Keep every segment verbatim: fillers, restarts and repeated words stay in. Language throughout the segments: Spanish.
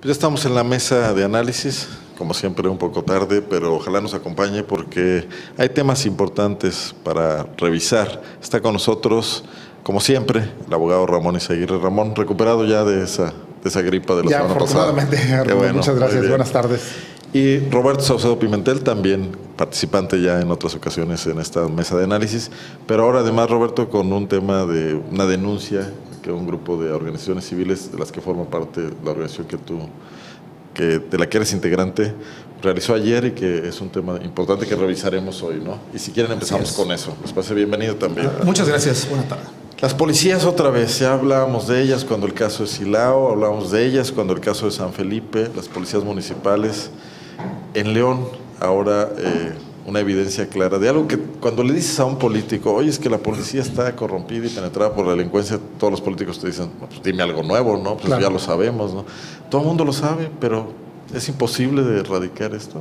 Pues ya estamos en la mesa de análisis, como siempre un poco tarde, pero ojalá nos acompañe porque hay temas importantes para revisar. Está con nosotros, como siempre, el abogado Ramón Izaguirre. Ramón, recuperado ya de esa, de esa gripa de la ya, semana pasada. Ya, afortunadamente, bueno, muchas gracias, buenas tardes. Y Roberto Saucedo Pimentel, también participante ya en otras ocasiones en esta mesa de análisis, pero ahora además, Roberto, con un tema de una denuncia que un grupo de organizaciones civiles de las que forma parte la organización que tú, que de la que eres integrante, realizó ayer y que es un tema importante que revisaremos hoy, ¿no? Y si quieren empezamos con eso. Les parece bienvenido también. Muchas gracias, buena tarde. Las policías otra vez, ya hablábamos de ellas cuando el caso de Silao, hablábamos de ellas cuando el caso de San Felipe, las policías municipales. En León, ahora eh, una evidencia clara de algo que cuando le dices a un político, oye, es que la policía está corrompida y penetrada por la delincuencia, todos los políticos te dicen, pues dime algo nuevo, ¿no? Pues claro, ya lo sabemos, ¿no? Todo el mundo lo sabe, pero ¿es imposible de erradicar esto?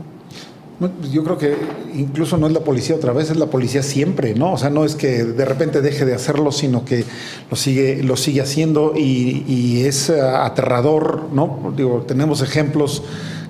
Yo creo que incluso no es la policía otra vez, es la policía siempre, ¿no? O sea, no es que de repente deje de hacerlo, sino que lo sigue, lo sigue haciendo y, y es aterrador, ¿no? Digo, tenemos ejemplos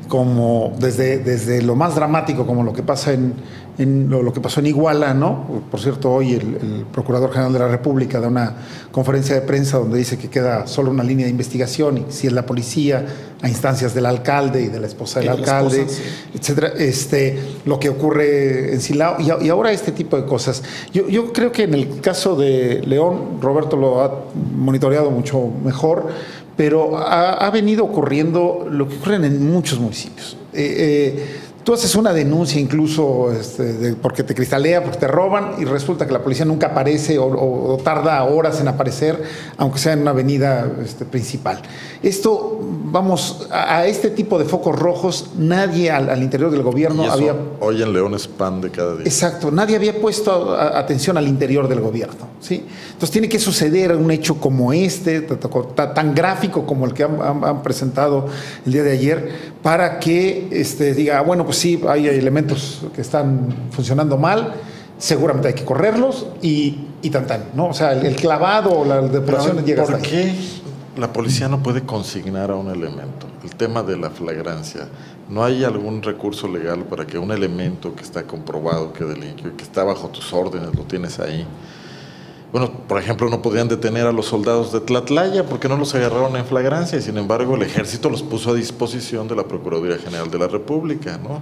como desde, desde lo más dramático, como lo que pasa en, en lo, lo que pasó en Iguala, ¿no? Por cierto, hoy el, el Procurador General de la República da una conferencia de prensa donde dice que queda solo una línea de investigación y si es la policía, a instancias del alcalde y de la esposa del alcalde, esposa, sí, etcétera. Este, lo que ocurre en Silao y, y ahora este tipo de cosas. Yo, yo creo que en el caso de León, Roberto lo ha monitoreado mucho mejor, pero ha, ha venido ocurriendo lo que ocurre en muchos municipios. Eh, eh, tú haces una denuncia incluso este, de, porque te cristalea, porque te roban y resulta que la policía nunca aparece o, o, o tarda horas en aparecer, aunque sea en una avenida este, principal. Esto, vamos, a, a este tipo de focos rojos nadie al, al interior del gobierno y eso había... Hoy en León es pan de cada día. Exacto, nadie había puesto a, atención al interior del gobierno, ¿sí? Entonces tiene que suceder un hecho como este, tan gráfico como el que han, han, han presentado el día de ayer, para que este, diga, bueno, pues sí, hay elementos que están funcionando mal, seguramente hay que correrlos y, y tan tan, ¿no? O sea, el, el clavado o la depuración llega hasta ahí. ¿Por qué la policía no puede consignar a un elemento? El tema de la flagrancia. ¿No hay algún recurso legal para que un elemento que está comprobado que delinquió y que está bajo tus órdenes, lo tienes ahí? Bueno, por ejemplo, no podían detener a los soldados de Tlatlaya porque no los agarraron en flagrancia y sin embargo el ejército los puso a disposición de la Procuraduría General de la República, ¿no?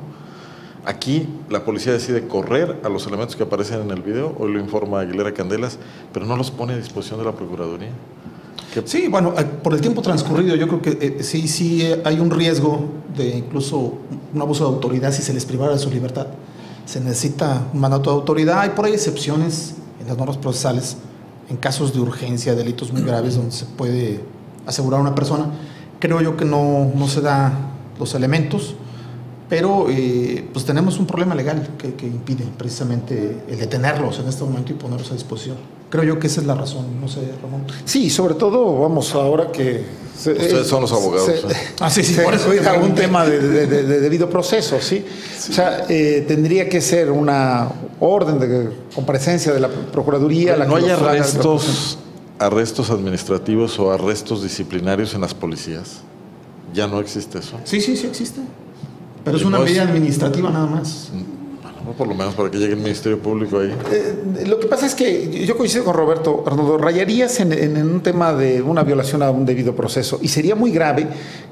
Aquí la policía decide correr a los elementos que aparecen en el video, hoy lo informa Aguilera Candelas, pero no los pone a disposición de la Procuraduría. ¿Qué? Sí, bueno, por el tiempo transcurrido yo creo que eh, sí, sí hay un riesgo de incluso un abuso de autoridad si se les privara de su libertad. Se necesita un mandato de autoridad, hay por ahí excepciones en las normas procesales, en casos de urgencia, delitos muy graves donde se puede asegurar a una persona. Creo yo que no, no se da los elementos, pero eh, pues tenemos un problema legal que, que impide precisamente el detenerlos en este momento y ponerlos a disposición. Creo yo que esa es la razón, no sé, Ramón. Sí, sobre todo, vamos, ahora que... Se, Ustedes son los abogados. Se, ¿eh? Ah, sí, sí, se, por eso cuida un tema de, de, de, de debido proceso, ¿sí? Sí. O sea, eh, tendría que ser una orden de comparecencia de la Procuraduría. La que no hay arrestos, arrestos administrativos o arrestos disciplinarios en las policías. ¿Ya no existe eso? Sí, sí, sí existe. Pero es una no medida es... administrativa nada más. Bueno, por lo menos para que llegue el Ministerio Público ahí. Eh, lo que pasa es que yo coincido con Roberto, Arnoldo, rayarías en, en, en un tema de una violación a un debido proceso y sería muy grave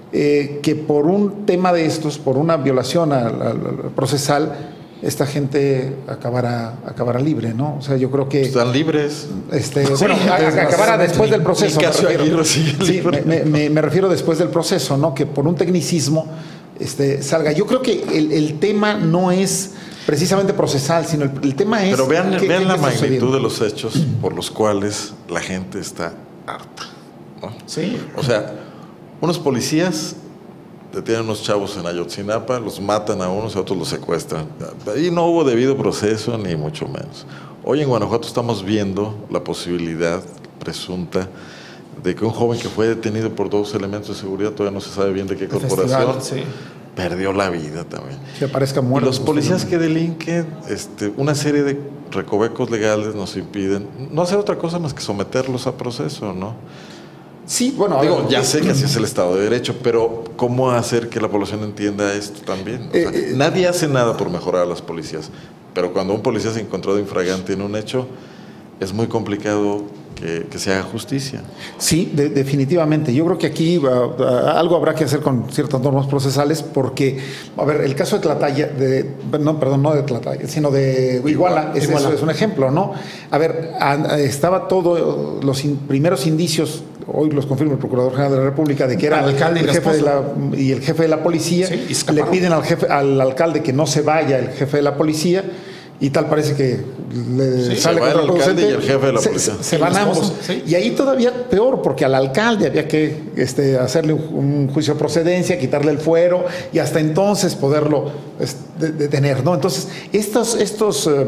eh, que por un tema de estos, por una violación al, al, al procesal, esta gente acabara, acabara libre, ¿no? O sea, yo creo que... Están libres. Este, sí, bueno, acabara después del proceso. Me refiero, sí, me, me, me refiero después del proceso, ¿no? Que por un tecnicismo este, salga. Yo creo que el, el tema no es precisamente procesal, sino el, el tema es... Pero vean, ¿qué, vean qué la magnitud de los hechos por los cuales la gente está harta, ¿no? Sí. O sea, unos policías detienen a unos chavos en Ayotzinapa, los matan a unos y a otros los secuestran. Ahí no hubo debido proceso, ni mucho menos. Hoy en Guanajuato estamos viendo la posibilidad presunta de que un joven que fue detenido por dos elementos de seguridad, todavía no se sabe bien de qué corporación, festival, sí, perdió la vida también. Que aparezca muerto. Y los policías que delinquen, este, una serie de recovecos legales nos impiden no hacer otra cosa más que someterlos a proceso, ¿no? Sí, bueno, Digo, ver, ya sé que así es el Estado de Derecho, pero ¿cómo hacer que la población entienda esto también? O sea, Eh, eh, nadie hace nada por mejorar a las policías, pero cuando un policía se encontró de infragante en un hecho, es muy complicado que, que se haga justicia. Sí, de, definitivamente. Yo creo que aquí uh, uh, algo habrá que hacer con ciertas normas procesales porque, a ver, el caso de Tlataya, de, no, perdón, no de Tlataya, sino de Iguala, es, Iguala. Eso es un ejemplo, ¿no? A ver, a, estaba todo, los in, primeros indicios, hoy los confirma el Procurador General de la República, de que era el alcalde el y, jefe de la, y el jefe de la policía, sí, le piden al, jefe, al alcalde que no se vaya el jefe de la policía, y tal parece que le Sí, sale se va el alcalde y el jefe de la se, policía. se, se van ambos. Sí. Y ahí todavía peor, porque al alcalde había que este, hacerle un, un juicio de procedencia, quitarle el fuero y hasta entonces poderlo este, detener, ¿no? Entonces, estos, estos eh,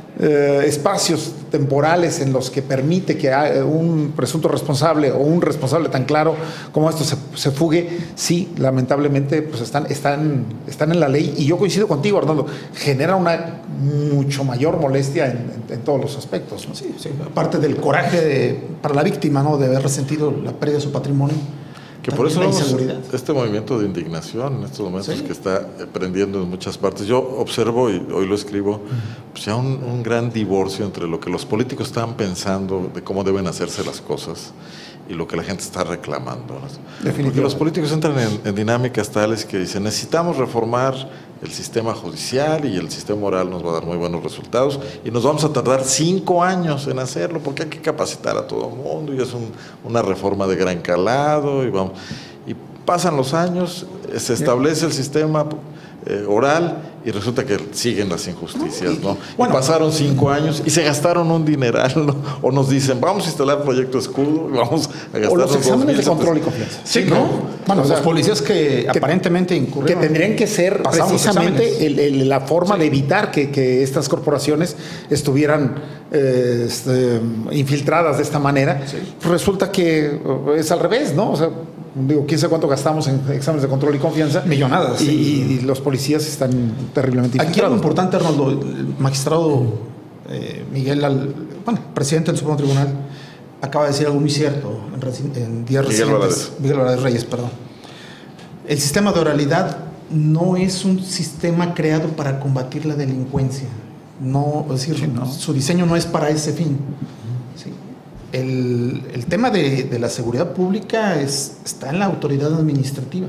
eh, espacios temporales en los que permite que un presunto responsable o un responsable tan claro como esto se, se fugue, sí, lamentablemente, pues están, están, están en la ley. Y yo coincido contigo, Arnoldo, genera una mucho mayor molestia en, en, en todos los aspectos, ¿no? Sí, sí. Aparte del coraje de, para la víctima, ¿no?, de haber resentido la pérdida de su patrimonio. Que por eso la vemos inseguridad. este movimiento de indignación en estos momentos, Sí. que está prendiendo en muchas partes. Yo observo, y hoy lo escribo, pues ya un, un gran divorcio entre lo que los políticos están pensando de cómo deben hacerse las cosas y lo que la gente está reclamando, ¿no? Porque los políticos entran en, en dinámicas tales que dicen, necesitamos reformar el sistema judicial y el sistema moral nos va a dar muy buenos resultados y nos vamos a tardar cinco años en hacerlo porque hay que capacitar a todo el mundo y es un, una reforma de gran calado y vamos y pasan los años, se establece el sistema eh, oral y resulta que siguen las injusticias, ¿no? Bueno, y pasaron cinco años y se gastaron un dineral, ¿no? O nos dicen, vamos a instalar proyecto escudo y vamos a gastar o los exámenes de control y confianza. Sí, ¿no? Bueno, o sea, los policías que, que aparentemente incurrieron. Que tendrían que ser precisamente el, el, la forma sí. de evitar que, que estas corporaciones estuvieran eh, este, infiltradas de esta manera. Sí. Resulta que es al revés, ¿no? O sea, digo, quién sabe cuánto gastamos en exámenes de control y confianza. Millonadas. Y, Sí. y los policías están terriblemente infiltrados. Aquí algo importante, Arnoldo, el magistrado eh, Miguel, Al, bueno, presidente del Supremo Tribunal, acaba de decir algo muy cierto en, en días Miguel recientes. Valadez. Miguel Valadez Reyes, perdón. El sistema de oralidad no es un sistema creado para combatir la delincuencia. No, es decir, sí, no. Su diseño no es para ese fin. Sí. El, el tema de, de la seguridad pública es, está en la autoridad administrativa.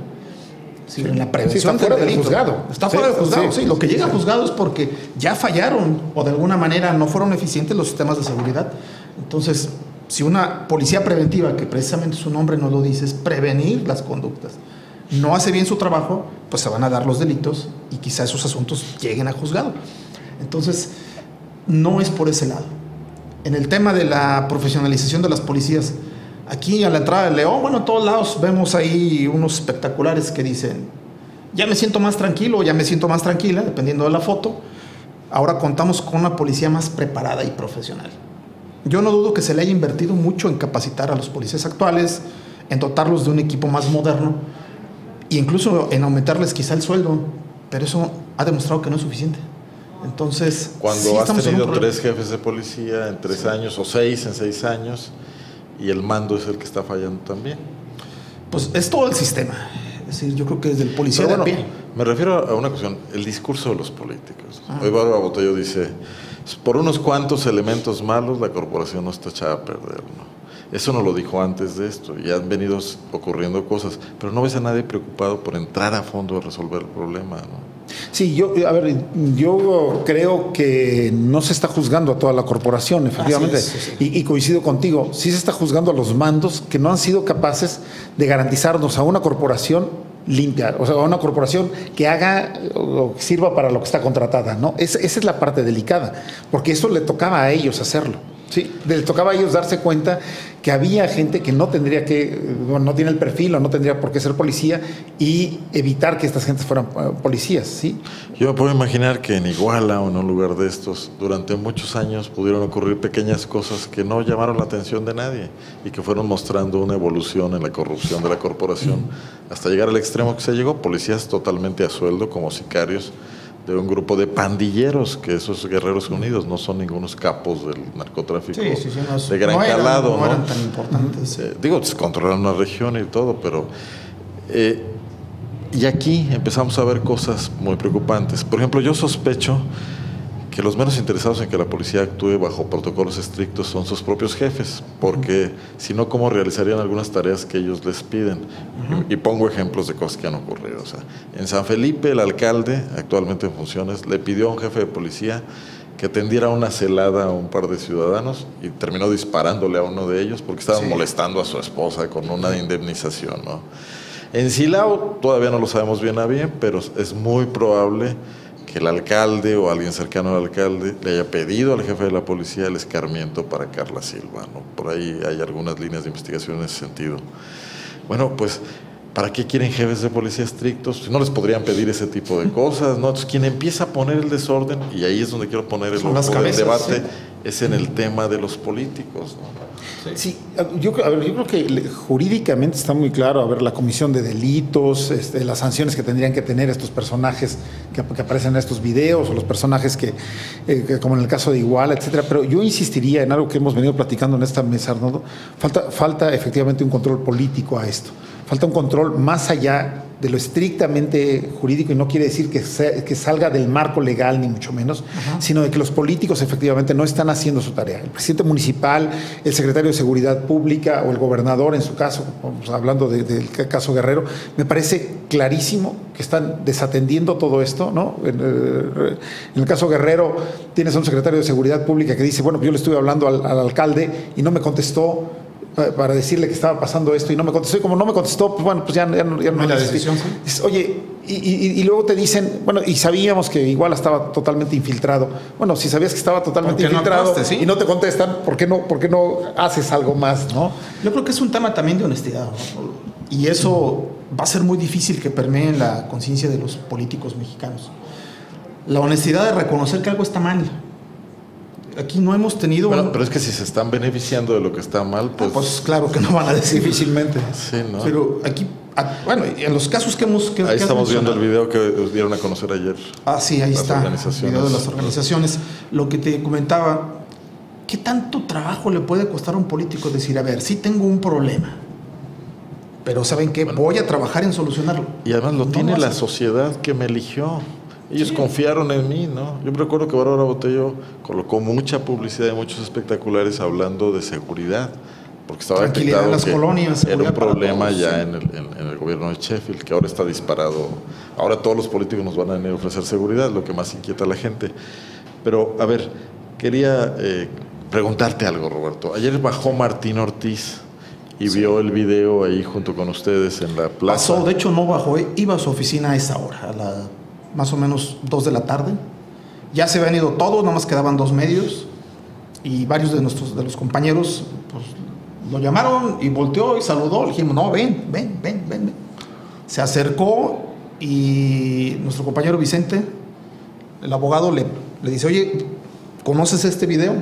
Sí, en la prevención sí, está fuera del del juzgado. Está fuera sí, del juzgado, sí. sí. Lo que llega sí. al juzgado es porque ya fallaron o de alguna manera no fueron eficientes los sistemas de seguridad. Entonces, si una policía preventiva, que precisamente su nombre nos lo dice, es prevenir las conductas, no hace bien su trabajo, pues se van a dar los delitos y quizá esos asuntos lleguen a juzgado. Entonces, no es por ese lado. En el tema de la profesionalización de las policías, aquí a la entrada de León, bueno, a todos lados vemos ahí unos espectaculares que dicen, ya me siento más tranquilo, ya me siento más tranquila, dependiendo de la foto. Ahora contamos con una policía más preparada y profesional. Yo no dudo que se le haya invertido mucho en capacitar a los policías actuales, en dotarlos de un equipo más moderno e incluso en aumentarles quizá el sueldo, pero eso ha demostrado que no es suficiente. Entonces, cuando sí, has tenido tres jefes de policía en tres sí. años o seis en seis años y el mando es el que está fallando también. Pues es todo el sistema. Es decir, yo creo que desde el policía Pero de bueno, a pie. Me refiero a una cuestión, el discurso de los políticos. Ah. Hoy Bárbara Botello dice, por unos cuantos elementos malos la corporación no está echada a perder, ¿no? Eso no lo dijo antes de esto, y han venido ocurriendo cosas, pero no ves a nadie preocupado por entrar a fondo a resolver el problema, ¿no? Sí, yo, a ver, yo creo que no se está juzgando a toda la corporación, efectivamente, es, sí, sí. Y, y coincido contigo, sí se está juzgando a los mandos que no han sido capaces de garantizarnos a una corporación limpia, o sea, a una corporación que haga o que sirva para lo que está contratada, ¿no? Es, esa es la parte delicada, porque eso le tocaba a ellos hacerlo. Sí, les tocaba a ellos darse cuenta que había gente que no tendría que, bueno, no tiene el perfil o no tendría por qué ser policía y evitar que estas gentes fueran uh, policías, ¿sí? Yo me puedo imaginar que en Iguala o en un lugar de estos, durante muchos años pudieron ocurrir pequeñas cosas que no llamaron la atención de nadie y que fueron mostrando una evolución en la corrupción de la corporación mm. hasta llegar al extremo que se llegó, policías totalmente a sueldo como sicarios, de un grupo de pandilleros, que esos Guerreros Unidos no son ningunos capos del narcotráfico sí, sí, sí, no es, de gran no eran, calado. No, ¿no? eran tan importantes. Eh, digo, controlan una región y todo, pero... Eh, y aquí empezamos a ver cosas muy preocupantes. Por ejemplo, yo sospecho que los menos interesados en que la policía actúe bajo protocolos estrictos son sus propios jefes, porque si no, ¿cómo realizarían algunas tareas que ellos les piden? Uh-huh. Y, y pongo ejemplos de cosas que han ocurrido. O sea, en San Felipe, el alcalde, actualmente en funciones, le pidió a un jefe de policía que tendiera una celada a un par de ciudadanos y terminó disparándole a uno de ellos porque estaban sí. molestando a su esposa con una indemnización, ¿no? En Silao todavía no lo sabemos bien a bien, pero es muy probable que el alcalde o alguien cercano al alcalde le haya pedido al jefe de la policía el escarmiento para Carla Silva, ¿no? Por ahí hay algunas líneas de investigación en ese sentido. Bueno, pues, ¿para qué quieren jefes de policía estrictos? No les podrían pedir ese tipo de cosas, ¿no? Entonces, quien empieza a poner el desorden, y ahí es donde quiero poner el, el debate, sí. es en el tema de los políticos, ¿no? Sí, sí yo, a ver, yo creo que jurídicamente está muy claro, a ver, la comisión de delitos, este, las sanciones que tendrían que tener estos personajes que, que aparecen en estos videos, o los personajes que, eh, que, como en el caso de Iguala, etcétera. Pero yo insistiría en algo que hemos venido platicando en esta mesa, Arnoldo. Falta, falta efectivamente un control político a esto. Falta un control más allá de lo estrictamente jurídico, y no quiere decir que, sea, que salga del marco legal, ni mucho menos, uh-huh. sino de que los políticos efectivamente no están haciendo su tarea. El presidente municipal, el secretario de Seguridad Pública o el gobernador, en su caso, pues, hablando de, del caso Guerrero, me parece clarísimo que están desatendiendo todo esto, ¿no? En, en el caso Guerrero, tienes a un secretario de Seguridad Pública que dice, bueno, yo le estuve hablando al, al alcalde y no me contestó para decirle que estaba pasando esto y no me contestó, y como no me contestó, pues bueno, pues ya, ya, ya no la decisión, ¿sí? Dices, oye, y, y, y luego te dicen, bueno, y sabíamos que igual estaba totalmente infiltrado. Bueno, si sabías que estaba totalmente infiltrado no coste, ¿sí? y no te contestan, ¿por qué no, por qué no haces algo más, no? Yo creo que es un tema también de honestidad, ¿no? Y eso va a ser muy difícil que permee en la conciencia de los políticos mexicanos. La honestidad de reconocer que algo está mal. Aquí no hemos tenido... Bueno, un... pero es que si se están beneficiando de lo que está mal, pues... Ah, pues claro que no van a decir difícilmente. Sí, ¿no? Pero aquí, bueno, en los casos que hemos... Que, ahí que estamos viendo el video que dieron a conocer ayer. Ah, sí, ahí está, el video de las organizaciones. Lo que te comentaba, ¿qué tanto trabajo le puede costar a un político decir, a ver, sí tengo un problema, pero ¿saben qué? Bueno, voy a trabajar en solucionarlo? Y además lo no tiene la sociedad que me eligió. Ellos sí. confiaron en mí, ¿no? Yo me recuerdo que Bárbara Botello colocó mucha publicidad y muchos espectaculares hablando de seguridad, porque estaba detectado en las que colonias, era un problema todos, ya sí. en, el, en, en el gobierno de Sheffield, que ahora está disparado. Ahora todos los políticos nos van a venir a ofrecer seguridad, lo que más inquieta a la gente. Pero, a ver, quería eh, preguntarte algo, Roberto. Ayer bajó Martín Ortiz y sí. vio el video ahí junto con ustedes en la plaza. Pasó, de hecho no bajó, iba a su oficina a esa hora, a la... más o menos dos de la tarde. Ya se habían ido todos, nada más quedaban dos medios y varios de nuestros de los compañeros pues, lo llamaron y volteó y saludó. Le dijimos, no, ven, ven, ven, ven, ven. Se acercó y nuestro compañero Vicente, el abogado, le, le dice, oye, ¿conoces este video?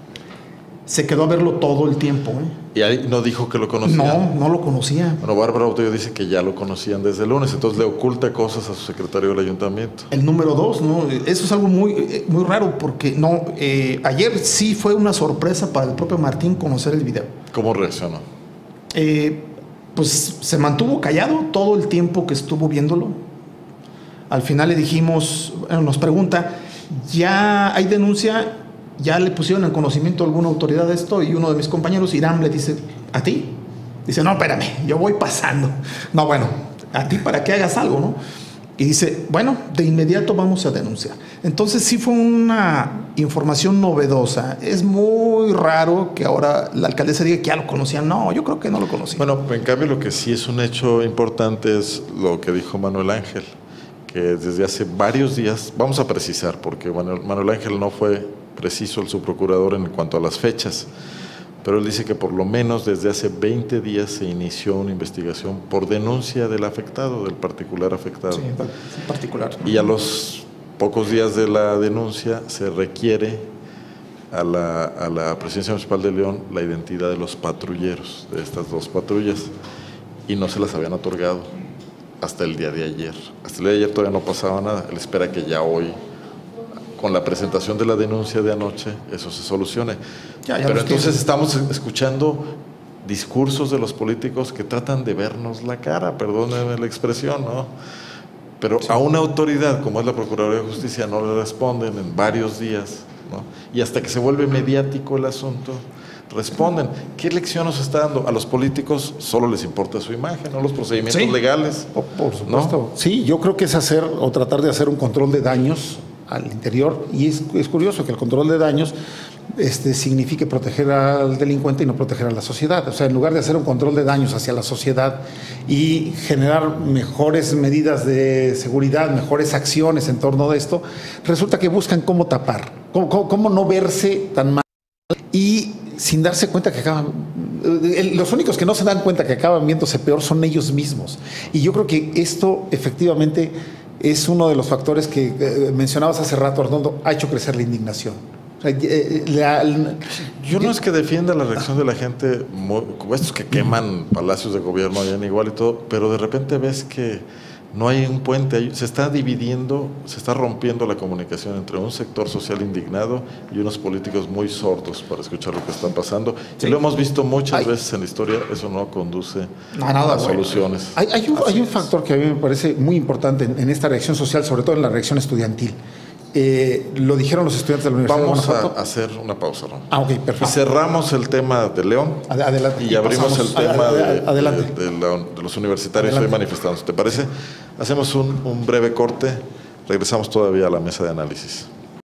Se quedó a verlo todo el tiempo, ¿eh? ¿Y ahí no dijo que lo conocía? No, no lo conocía. Bueno, Bárbara Botello dice que ya lo conocían desde el lunes, entonces le oculta cosas a su secretario del ayuntamiento. El número dos, ¿no? Eso es algo muy, muy raro porque no, eh, ayer sí fue una sorpresa para el propio Martín conocer el video. ¿Cómo reaccionó? Eh, pues se mantuvo callado todo el tiempo que estuvo viéndolo. Al final le dijimos, bueno, nos pregunta, ¿ya hay denuncia? ¿Ya le pusieron en conocimiento a alguna autoridad de esto? Y uno de mis compañeros, Irán, le dice, ¿a ti? Dice, no, espérame, yo voy pasando. No, bueno, ¿a ti para que hagas algo, no? Y dice, bueno, de inmediato vamos a denunciar. Entonces sí fue una información novedosa. Es muy raro que ahora la alcaldesa diga que ya lo conocían. No, yo creo que no lo conocían. Bueno, en cambio lo que sí es un hecho importante es lo que dijo Manuel Ángel, que desde hace varios días, vamos a precisar, porque Manuel, Manuel Ángel no fue preciso el subprocurador en cuanto a las fechas, pero él dice que por lo menos desde hace veinte días se inició una investigación por denuncia del afectado, del particular afectado. Sí, particular. Y a los pocos días de la denuncia se requiere a la, a la Presidencia Municipal de León la identidad de los patrulleros de estas dos patrullas y no se las habían otorgado. hasta el día de ayer. Hasta el día de ayer todavía no pasaba nada. Él espera que ya hoy, con la presentación de la denuncia de anoche, eso se solucione. Ya, ya Pero entonces tienen. estamos escuchando discursos de los políticos que tratan de vernos la cara, perdónenme la expresión, ¿no? Pero sí, a una autoridad como es la Procuraduría de Justicia no le responden en varios días, ¿no? Y hasta que se vuelve mediático el asunto, responden. ¿Qué lección nos está dando? A los políticos solo les importa su imagen, no los procedimientos sí, legales. Por, por supuesto. ¿No? Sí, yo creo que es hacer o tratar de hacer un control de daños al interior, y es, es curioso que el control de daños este, signifique proteger al delincuente y no proteger a la sociedad. O sea, en lugar de hacer un control de daños hacia la sociedad y generar mejores medidas de seguridad, mejores acciones en torno de esto, resulta que buscan cómo tapar, cómo, cómo, cómo no verse tan mal y sin darse cuenta que acaban, los únicos que no se dan cuenta que acaban viéndose peor son ellos mismos. Y yo creo que esto efectivamente es uno de los factores que eh, mencionabas hace rato, Arnoldo, ha hecho crecer la indignación. O sea, eh, la, la, yo no es que defienda la reacción de la gente, muy, como estos que queman palacios de gobierno allá en Iguala y todo, pero de repente ves que no hay un puente, se está dividiendo, se está rompiendo la comunicación entre un sector social indignado y unos políticos muy sordos para escuchar lo que está pasando. Sí. Y lo hemos visto muchas hay, veces en la historia, eso no conduce no, nada, a soluciones. Hay, hay, un, hay un factor que a mí me parece muy importante en, en esta reacción social, sobre todo en la reacción estudiantil. Eh, lo dijeron los estudiantes de la Universidad Vamos de Guanajuato. a hacer una pausa, ¿no? Ah, ok, perfecto. Y cerramos el tema de León. Adelante. Y, y abrimos el tema ad, ad, ad, de, de, de, la, de los universitarios hoy manifestados. ¿Te parece? Hacemos un, un breve corte. Regresamos todavía a la mesa de análisis.